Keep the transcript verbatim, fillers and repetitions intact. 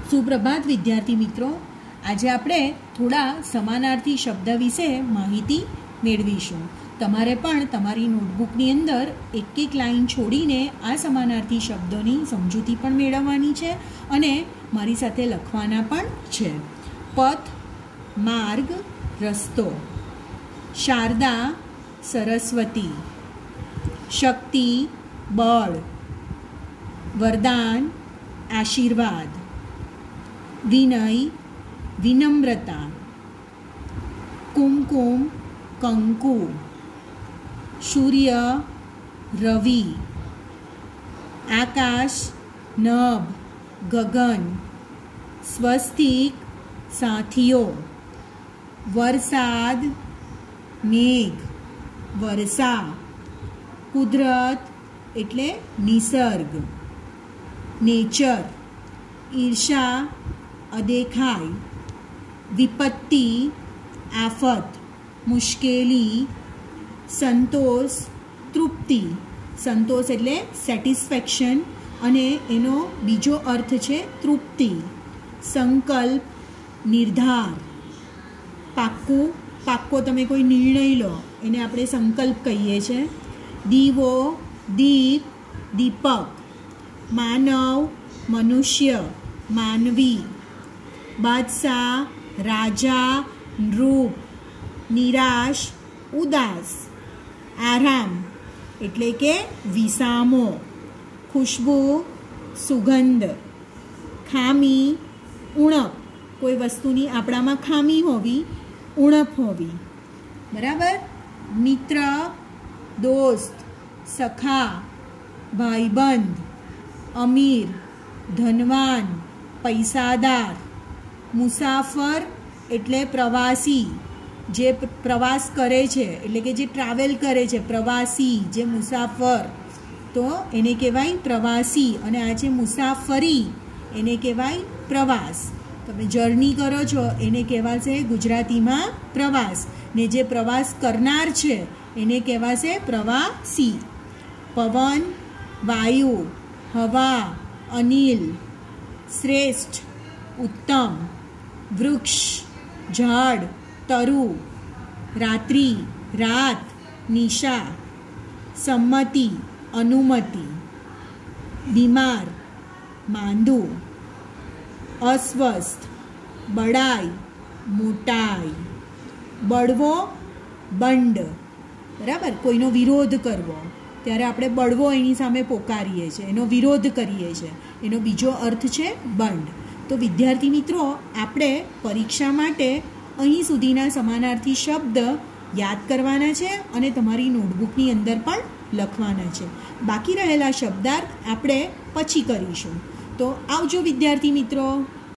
સુપ્રભાત વિદ્યાર્થી મિત્રો, આજે આપણે થોડા સમાનાર્થી શબ્દ વિશે માહિતી મેળવીશું. તમારે પણ તમારી નોટબુકની અંદર એક એક લાઈન છોડીને આ સમાનાર્થી શબ્દોની સમજૂતી પણ મેળવવાની છે અને મારી સાથે લખવાના પણ છે. પથ, માર્ગ, રસ્તો. શારદા, સરસ્વતી. શક્તિ, બળ. વરદાન, આશીર્વાદ. વિનય, વિનમ્રતા. કુમકુમ, કંકુ. સૂર્ય, રવિ. આકાશ, નભ, ગગન. સ્વસ્તિક, સાથીઓ. વરસાદ, મેઘ, વર્ષા. કુદરત એટલે નિસર્ગ. નેચર, ઈર્ષા, અદેખાઈ. વિપત્તિ, આફત, મુશ્કેલી. સંતોષ, તૃપ્તિ. સંતોષ એટલે સેટિસ્ફેક્શન અને એનો બીજો અર્થ છે તૃપ્તિ. સંકલ્પ, નિર્ધાર. પાક્કું, પાક્કો તમે કોઈ નિર્ણય લો એને આપણે સંકલ્પ કહીએ છીએ. દીવો, દીપ, દીપક. માનવ, મનુષ્ય, માનવી. બાદશાહ, રાજા, નૃપ. નિરાશ, ઉદાસ. આરામ એટલે કે વિસામો. ખુશ્બુ, સુગંધ. ખામી, ઉણપ. કોઈ વસ્તુની આપણામાં ખામી હોવી, ઉણપ હોવી. બરાબર. મિત્ર, દોસ્ત, સખા, ભાઈબંધ. અમીર, ધનવાન, પૈસાદાર. મુસાફર એટલે પ્રવાસી, જે પ્રવાસ કરે છે એટલે કે જે ટ્રાવેલ કરે છે, પ્રવાસી, જે મુસાફર, તો એને કહેવાય પ્રવાસી. અને આ જે મુસાફરી એને કહેવાય પ્રવાસ. તમે જર્ની કરો છો એને કહેવાશે ગુજરાતીમાં પ્રવાસ, ને જે પ્રવાસ કરનાર છે એને કહેવાશે પ્રવાસી. પવન, વાયુ, હવા, અનિલ. શ્રેષ્ઠ, ઉત્તમ. વૃક્ષ, ઝાડ, તરુ. રાત્રિ, રાત, નિશા. સંમતિ, અનુમતિ. બીમાર, માંદું. અસ્વસ્થ, બડાઈ, મોટાઈ. બળવો, બંડ. બરાબર. કોઈનો વિરોધ કરવો ત્યારે આપણે બળવો એની સામે પોકારીએ છીએ, એનો વિરોધ કરીએ છીએ. એનો બીજો અર્થ છે બંડ. તો વિદ્યાર્થી મિત્રો, આપણે પરીક્ષા માટે અહીં સુધીના સમાનાર્થી શબ્દ યાદ કરવાના છે અને તમારી નોટબુકની અંદર પણ લખવાના છે. બાકી રહેલા શબ્દાર્થ આપણે પછી કરીશું. તો આવજો વિદ્યાર્થી મિત્રો.